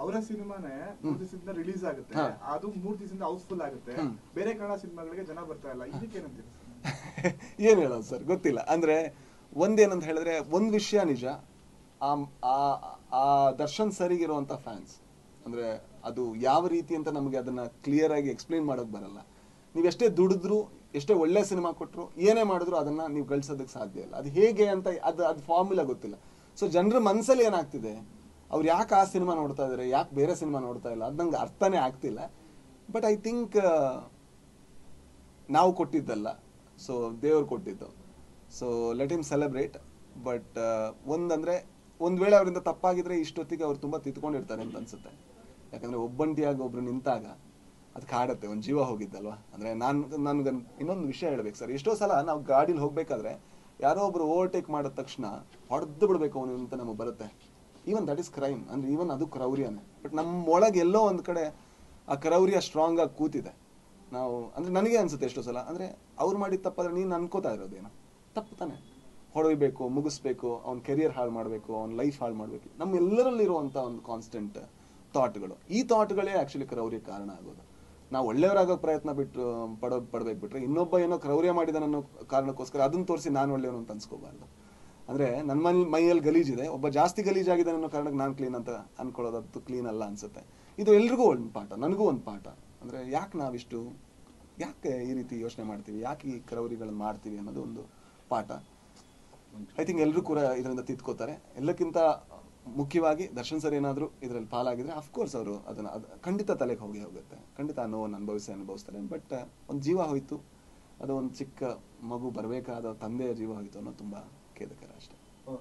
ಅವರ ಸಿನಿಮಾನೇ 3 ದಿವಸದಿಂದ ರಿಲೀಸ್ ಆಗುತ್ತೆ, ಅದು 3 ದಿವಸದಿಂದ ಹೌಸ್ಫುಲ್ ಆಗುತ್ತೆ, ಬೇರೆ ಕನ್ನಡ ಸಿನಿಮಾಗಳಿಗೆ ಜನ ಬರ್ತಾ ಇಲ್ಲ, ಇದಕ್ಕೇನಂತೀರಿ? ಏನ್ ಹೇಳೋದು ಸರ್ ಗೊತ್ತಿಲ್ಲ. ಅಂದ್ರೆ ಒಂದೇನಂತ ಹೇಳಿದ್ರೆ ಒಂದ್ ವಿಷಯ ನಿಜ, ಆ ದರ್ಶನ್ ಸರಿಗಿರುವಂತ ಫ್ಯಾನ್ಸ್ ಅಂದ್ರೆ ಅದು ಯಾವ ರೀತಿ ಅಂತ ನಮಗೆ ಅದನ್ನ ಕ್ಲಿಯರ್ ಆಗಿ ಎಕ್ಸ್ಪ್ಲೈನ್ ಮಾಡೋಕ್ ಬರಲ್ಲ. ನೀವ್ ಎಷ್ಟೇ ದುಡಿದ್ರು, ಎಷ್ಟೇ ಒಳ್ಳೆ ಸಿನಿಮಾ ಕೊಟ್ರು, ಏನೇ ಮಾಡಿದ್ರು ಅದನ್ನ ನೀವು ಗಳಿಸೋದಕ್ಕೆ ಸಾಧ್ಯ ಇಲ್ಲ. ಅದು ಹೇಗೆ ಅಂತ ಅದು ಫಾರ್ಮುಲಾ ಗೊತ್ತಿಲ್ಲ. ಸೊ ಜನರ ಮನಸ್ಸಲ್ಲಿ ಏನಾಗ್ತಿದೆ, ಅವ್ರು ಯಾಕೆ ಆ ಸಿನಿಮಾ ನೋಡ್ತಾ ಇದಾರೆ, ಯಾಕೆ ಬೇರೆ ಸಿನಿಮಾ ನೋಡ್ತಾ ಇಲ್ಲ, ಅದು ನಂಗೆ ಅರ್ಥನೇ ಆಗ್ತಿಲ್ಲ. ಬಟ್ ಐ ಥಿಂಕ್ ನಾವು ಕೊಟ್ಟಿದ್ದಲ್ಲ, ಸೊ ದೇವ್ರು ಕೊಟ್ಟಿದ್ದು. So let him celebrate. But ಒಂದಂದ್ರೆ ಒಂದ್ ವೇಳೆ ಅವರಿಂದ ತಪ್ಪಾಗಿದ್ರೆ ಇಷ್ಟೊತ್ತಿಗೆ ಅವ್ರು ತುಂಬಾ ತಿತ್ಕೊಂಡಿರ್ತಾರೆ ಅಂತ ಅನ್ಸುತ್ತೆ. ಯಾಕಂದ್ರೆ ಒಬ್ಬಂಟಿಯಾಗಿ ಒಬ್ರು ನಿಂತಾಗ ಅದು ಕಾಡತ್ತೆ, ಒಂದ್ ಜೀವ ಹೋಗಿದ್ದಲ್ವಾ. ಅಂದ್ರೆ ನನ್ಗೆ ಇನ್ನೊಂದು ವಿಷಯ ಹೇಳ್ಬೇಕು ಸರ್. ಎಷ್ಟೋ ಸಲ ನಾವು ಗಾಡಿಲಿ ಹೋಗ್ಬೇಕಾದ್ರೆ ಯಾರೋ ಒಬ್ರು ಓವರ್ಟೇಕ್ ಮಾಡಿದ ತಕ್ಷಣ ಹೊಡೆದು ಬಿಡ್ಬೇಕು ಅವನು ಅಂತ ನಮಗೆ ಬರುತ್ತೆ. ಈವನ್ ದಟ್ ಇಸ್ ಕ್ರೈಮ್, ಅಂದ್ರೆ ಈವನ್ ಅದು ಕ್ರೌರ್ಯನೇ. ಬಟ್ ನಮ್ಮ ಒಳಗೆ ಎಲ್ಲೋ ಒಂದ್ ಕಡೆ ಆ ಕ್ರೌರ್ಯ ಸ್ಟ್ರಾಂಗ್ ಆಗಿ ಕೂತಿದೆ. ನಾವು ಅಂದ್ರೆ ನನಗೆ ಅನ್ಸುತ್ತೆ ಎಷ್ಟೋ ಸಲ, ಅಂದ್ರೆ ಅವ್ರು ಮಾಡಿದ ತಪ್ಪಾದ್ರೆ ನೀನು ಅನ್ಕೋತಾ ಇರೋದೇನು ತಪ್ಪು ತಾನೆ, ಹೊಡೋಯ್ಬೇಕು, ಮುಗಿಸ್ಬೇಕು, ಅವ್ನ ಕೆರಿಯರ್ ಹಾಳು ಮಾಡಬೇಕು, ಅವ್ನ ಲೈಫ್ ಹಾಳು ಮಾಡಬೇಕು. ನಮ್ಮೆಲ್ಲರಲ್ಲಿರುವಂಥ ಒಂದು ಕಾನ್ಸ್ಟೆಂಟ್ ಥಾಟ್ಗಳು, ಈ ಥಾಟ್ಗಳೇ ಆ್ಯಕ್ಚುಲಿ ಕ್ರೌರ್ಯ ಕಾರಣ ಆಗೋದು. ನಾವು ಒಳ್ಳೆಯವರಾಗೋ ಪ್ರಯತ್ನ ಪಡ್ಬೇಕು ಬಿಟ್ರೆ ಇನ್ನೊಬ್ಬ ಏನೋ ಕ್ರೌರ್ಯ ಮಾಡಿದನನ್ನೋ ಕಾರಣಕ್ಕೋಸ್ಕರ ಅದನ್ನ ತೋರಿಸಿ ನಾನು ಒಳ್ಳೆಯವನು ಅಂತ ಅನ್ಸ್ಕೋಬಾರ್ದು. ಅಂದ್ರೆ ನನ್ನ ಮೈಯಲ್ಲಿ ಗಲೀಜಿದೆ, ಒಬ್ಬ ಜಾಸ್ತಿ ಗಲೀಜಾಗಿದ್ದಾನೆ ಅನ್ನೋ ಕಾರಣಕ್ಕೆ ನಾನು ಕ್ಲೀನ್ ಅಂತ ಅನ್ಕೊಳ್ಳೋದು ಅದು ಕ್ಲೀನ್ ಅಲ್ಲ ಅನ್ಸುತ್ತೆ. ಇದು ಎಲ್ರಿಗೂ ಒಂದು ಪಾಠ, ನನಗೂ ಒಂದು ಪಾಠ. ಅಂದ್ರೆ ಯಾಕೆ ಈ ರೀತಿ ಯೋಚನೆ ಮಾಡ್ತೀವಿ, ಯಾಕೆ ಈ ಕ್ರೌರಿಗಳನ್ನ ಮಾಡ್ತೀವಿ ಅನ್ನೋದು ಒಂದು ಪಾಠ. ಐ ಥಿಂಕ್ ಎಲ್ಲರೂ ಕೂಡ ಇದರಿಂದ ತಿದ್ಕೋತಾರೆ. ಎಲ್ಲಕ್ಕಿಂತ ಮುಖ್ಯವಾಗಿ ದರ್ಶನ್ ಸರ್ ಏನಾದರೂ ಇದರಲ್ಲಿ ಪಾಲಾಗಿದ್ರೆ ಅಫ್ಕೋರ್ಸ್ ಅವರು ಅದನ್ನ ಖಂಡಿತ ತಲೆಗೆ ಹೋಗುತ್ತೆ, ಖಂಡಿತ ನೋವನ್ನು ಅನುಭವಿಸ್ತಾರೆ. ಬಟ್ ಒಂದು ಜೀವ ಹೋಯ್ತು, ಅದು ಒಂದು ಚಿಕ್ಕ ಮಗು ಬರಬೇಕಾದ ತಂದೆಯ ಜೀವ ಹೋಯ್ತು ಅನ್ನೋದು ತುಂಬಾ ಖೇದಕರ ಅಷ್ಟೇ.